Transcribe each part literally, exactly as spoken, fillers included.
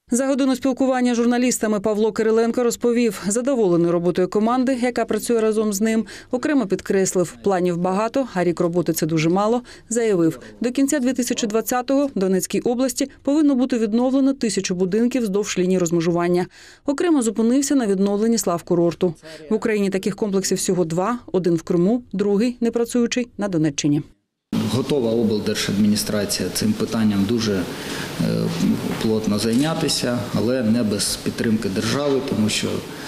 За годину спілкування з журналістами Павло Кириленко розповів, задоволений роботою команди, яка працює разом з ним. Окремо підкреслив, планів багато, а рік роботи – це дуже мало. Заявив, до кінця дві тисячі двадцятого в Донецькій області повинно бути відновлено тисячу будинків вздовж лінії розмежування. Окремо зупинився на відновленні славкурорту. В Україні таких комплексів всього два. Один в Криму, другий, непрацюючий, на Донеччині. Готова облдержадміністрація цим питанням дуже плотно зайнятися, але не без підтримки держави, тому що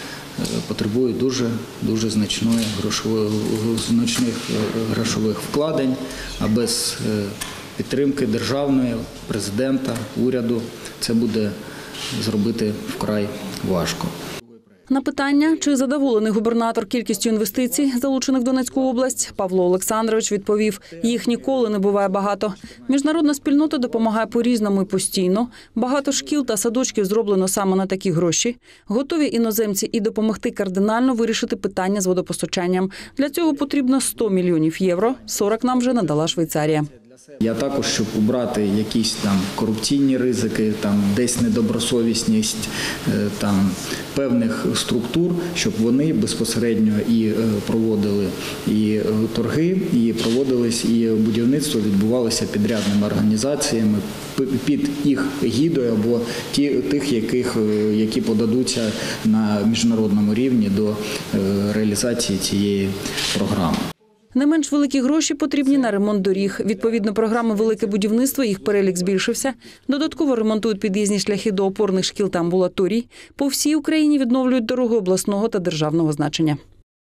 потребує дуже, дуже значної грошової, значних грошових вкладень, а без підтримки державної, президента, уряду це буде зробити вкрай важко. На питання, чи задоволений губернатор кількістю інвестицій, залучених в Донецьку область, Павло Олександрович відповів, їх ніколи не буває багато. Міжнародна спільнота допомагає по-різному і постійно. Багато шкіл та садочків зроблено саме на такі гроші. Готові іноземці і допомогти кардинально вирішити питання з водопостачанням. Для цього потрібно сто мільйонів євро, сорок нам вже надала Швейцарія. Я також, щоб убрати якісь там корупційні ризики, там десь недобросовісність там певних структур, щоб вони безпосередньо і проводили і торги, і проводились, і будівництво відбувалося підрядними організаціями під їх гідою або ті тих, яких які подадуться на міжнародному рівні до реалізації цієї програми. Не менш великі гроші потрібні на ремонт доріг. Відповідно програми «Велике будівництво» їх перелік збільшився. Додатково ремонтують під'їзні шляхи до опорних шкіл та амбулаторій. По всій Україні відновлюють дороги обласного та державного значення.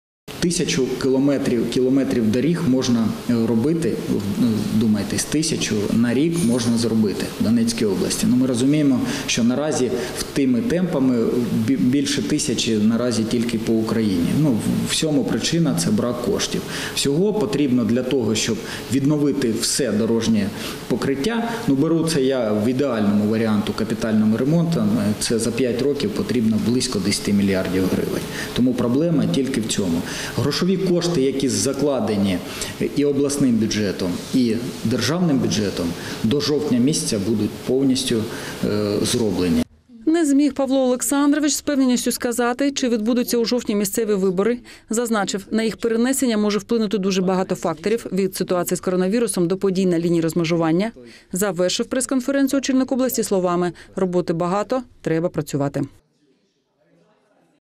Тисячу кілометрів, кілометрів доріг можна робити, думайте, з тисячу на рік можна зробити в Донецькій області. Ну, ми розуміємо, що наразі тими темпами більше тисячі наразі тільки по Україні. Ну, в всьому причина – це брак коштів. Всього потрібно для того, щоб відновити все дорожнє покриття. Ну, беру це я в ідеальному варіанту капітальним ремонтом. Це за п'ять років потрібно близько десять мільярдів гривень. Тому проблема тільки в цьому. Грошові кошти, які закладені і обласним бюджетом, і державним бюджетом, до жовтня місяця будуть повністю е, зроблені. Не зміг Павло Олександрович з певністю сказати, чи відбудуться у жовтні місцеві вибори. Зазначив, на їх перенесення може вплинути дуже багато факторів – від ситуації з коронавірусом до подій на лінії розмежування. Завершив прес-конференцію очільник області словами «Роботи багато, треба працювати».